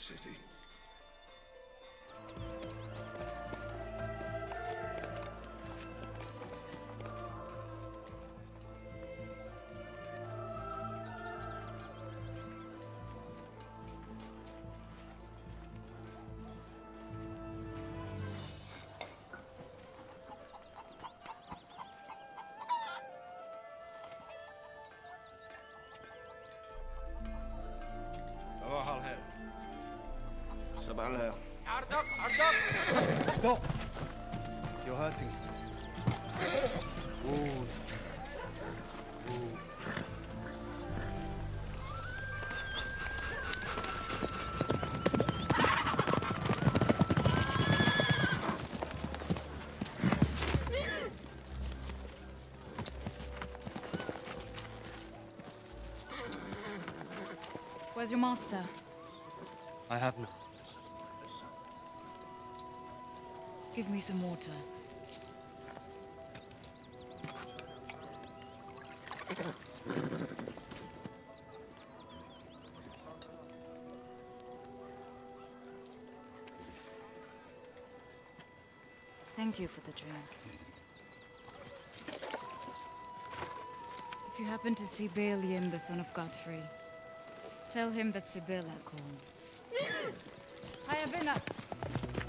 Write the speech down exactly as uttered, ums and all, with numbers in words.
city. صباح الخير. صباح الخير. عرضك عرضك. Stop! You're hurting. Ooh. Ooh. Where's your master? I have none. Give me some water. Thank you for the drink. If you happen to see Balian, the son of Godfrey, tell him that Sibylla called. Hiya, Vinna!